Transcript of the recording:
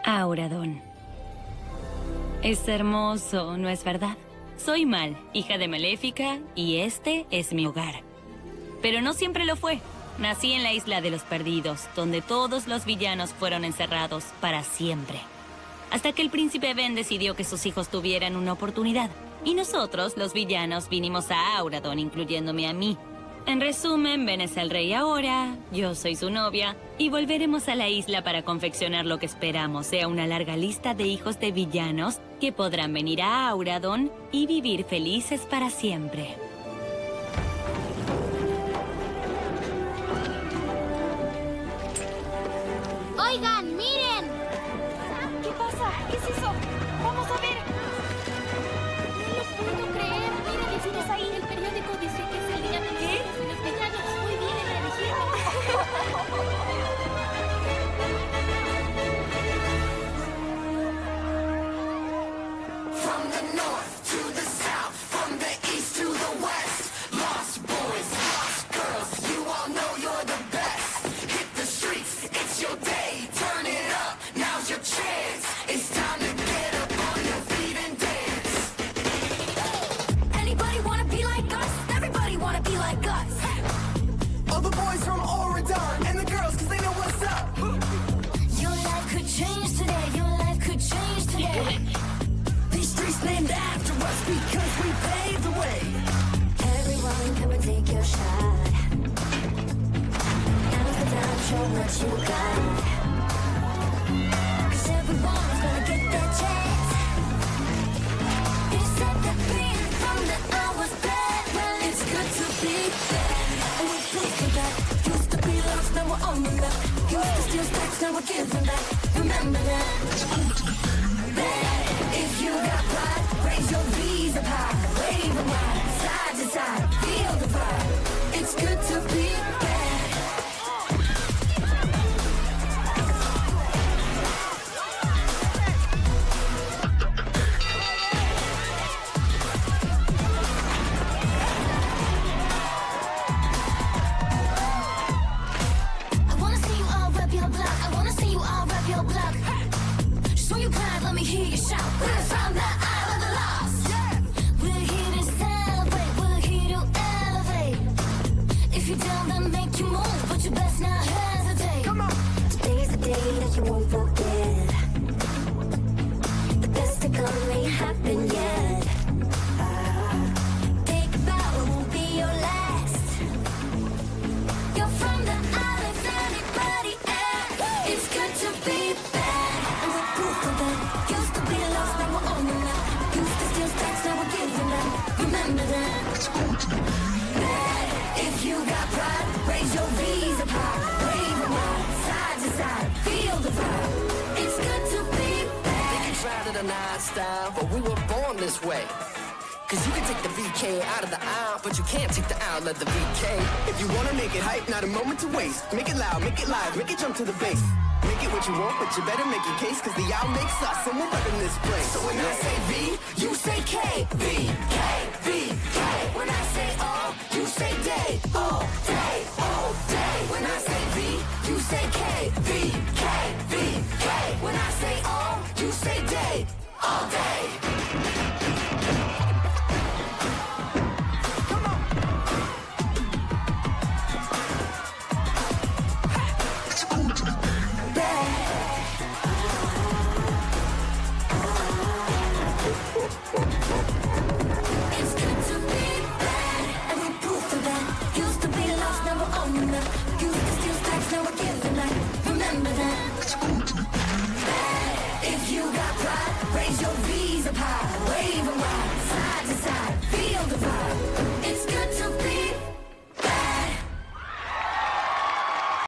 Auradon. Es hermoso, ¿no es verdad? Soy Mal, hija de Maléfica, y este es mi hogar. Pero no siempre lo fue. Nací en la Isla de los Perdidos, donde todos los villanos fueron encerrados para siempre. Hasta que el príncipe Ben decidió que sus hijos tuvieran una oportunidad. Y nosotros, los villanos, vinimos a Auradon, incluyéndome a mí. En resumen, Ben es el rey ahora, yo soy su novia, y volveremos a la isla para confeccionar lo que esperamos sea una larga lista de hijos de villanos que podrán venir a Auradon y vivir felices para siempre. ¡Oigan, miren! ¿Qué pasa? ¿Qué es eso? ¡Vamos a ver! No lo puedo creer. Miren, ¿qué tienes ahí? El periódico dice que es el día de los villanos. Muy bien elegido. From the north to the south, from the east to the west. Lost boys, lost girls, you all know you're the best. Hit the streets, it's your day, turn it up, now's your chance. It's time to get up on your feet and dance. Anybody wanna be like us? Everybody wanna be like us. All the boys from Auradon and the girls, cause they know what's up. Your life could change today, your life could change today. These streets named after us because we paved the way. Everyone come and take your shot. Now's the time, show what you got. Cause everyone's gonna get their chance. You said the beat from the hours back. Well, it's good to be back. And we're proof of that. Used to be lost, now we're on the map. Used to steal stacks, now we're giving back. Remember that. If you got pride, raise your V's up high. Wave them wide, side to side, feel the vibe. It's good to be bad. I wanna see you all rep your block. I wanna see you all rep your block. Show you pride, let me hear you shout. We're from the Isle of the Lost. We're here to celebrate, we're here to elevate. If you're down, then make you move, but you best not hesitate. Come on. Today's the day that you won't forget. The best to come ain't happened yet. Think about what will be your last. You're from the islands, anybody else. It's good to be bad. And we're proof of that. Used to be lost, now we're on the map. Used to steal stacks, now we're giving back. Remember that. It's good to be bad. If you got pride, raise your V's up high. Wave them wide, side to side, feel the vibe. It's good to be bad. Think you tried it a nice style, but we were born this way. Cause you can take the VK out of the aisle, but you can't take the aisle of the VK. If you wanna make it hype, not a moment to waste. Make it loud, make it live, make it jump to the bass. Make it what you want, but you better make your case, cause the owl makes us, and we're running this place. So when I say V, you say K. V, K, V, K. When I say all, you say day. All day, all day. When I say V, you say K. V, K, V, K. When I say all, you say day. All day. It's good to be bad. And we're proof of that. Used to be lost, now we're on the map. Used to steal stacks, now we're giving back. Remember that. If you got pride, raise your V's up high.